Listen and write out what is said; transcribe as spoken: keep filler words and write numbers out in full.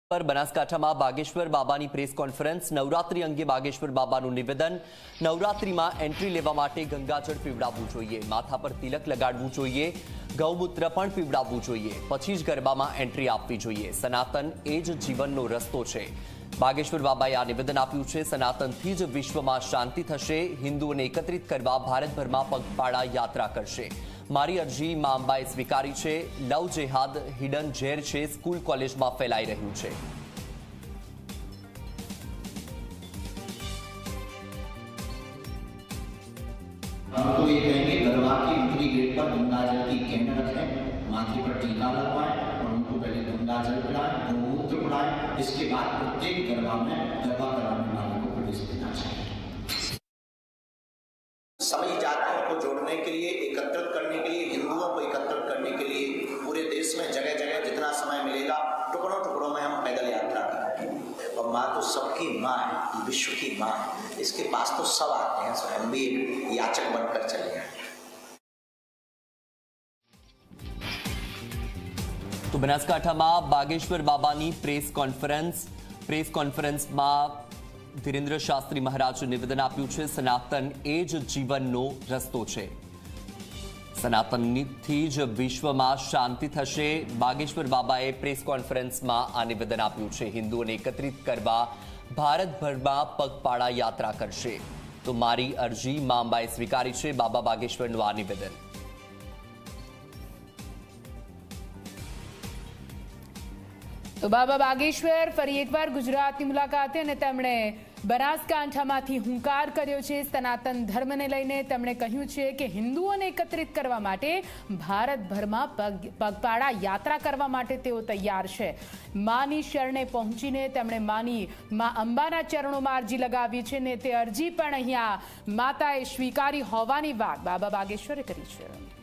पर बनासकांठाમાં બાગેશ્વર બાબાની પ્રેસ કોન્ફરન્સ। નવરાત્રી અંગે બાગેશ્વર બાબાનું નિવેદન। નવરાત્રીમાં એન્ટ્રી લેવા માટે ગંગાજળ પીવડાવવું જોઈએ, માથા પર તિલક લગાડવું જોઈએ, ગૌમૂત્ર પણ પીવડાવવું જોઈએ, પછી જ ગરબામાં એન્ટ્રી આપવી જોઈએ। સનાતન એ જ જીવનનો રસ્તો છે। બાગેશ્વર બાબાએ આ નિવેદન આપ્યું છે। સનાતનથી જ વિશ્વમાં શાંતિ થશે। હિન્દુઓને એકત્રિત કરવા ભારતભરમાં પગપાળા યાત્રા કરશે। મારી અરજી માં અંબાએ સ્વીકારી છે। લવ જેહાદ હિડન ઝેર છે, સ્કૂલ કોલેજમાં ફેલાઈ રહ્યું છે। हम तो ये कहेंगे गरबा की उत्तरी गेट पर गंगाजल की कैंडल रखें, माथे पर टीका लगवाएं और उनको पहले गंगाजल पिलाएं, गौमूत्र पिलाएं। इसके बाद प्रत्येक गरबा में गरबा कराने वाले को प्रवेश देना चाहिए। सभी जातियों को जोड़ने के लिए, एकत्रित करने के लिए, हिंदुओं को एकत्रित करने के लिए पूरे देश में जगह जगह जितना समय मिलेगा टुकड़ों टुकड़ों में हम पैदल यात्रा करेंगे। और माँ तो सबकी माँ है, विश्व की माँ है, इसके पास तो सब आते हैं, सब हम भी याचक बनकर चले हैं। तो बनासकांठाમાં બાગેશ્વર બાબાની પ્રેસ કોન્ફરન્સ પ્રેસ કોન્ફરન્સમાં ધીરેન્દ્ર શાસ્ત્રી મહારાજે નિવેદન આપ્યું છે। સનાતન એ જ જીવનનો રસ્તો છે। સનાતનથી જ વિશ્વમાં શાંતિ થશે। બાગેશ્વર બાબાએ પ્રેસ કોન્ફરન્સમાં આ નિવેદન આપ્યું છે। હિન્દુઓને એકત્રિત કરવા ભારતભરમાં પગપાળા યાત્રા કરશે। તો મારી અરજી માં અંબાએ સ્વીકારી છે। બાબા બાગેશ્વરનું આ નિવેદન। તો બાબા બાગેશ્વર ફરી એકવાર ગુજરાતની મુલાકાતે અને તેમણે બનાસકાંઠામાંથી હુંકાર કર્યો છે સનાતન ધર્મને લઈને। તેમણે કહ્યું છે કે હિન્દુઓને એકત્રિત કરવા માટે ભારતભરમાં પગ પગપાળા યાત્રા કરવા માટે તેઓ તૈયાર છે। માની શરણે પહોંચીને તેમણે માની મા અંબાના ચરણોમાં અરજી લગાવી છે ને તે અરજી પણ અહીંયા માતાએ સ્વીકારી હોવાની વાત બાબા બાગેશ્વરે કરી છે।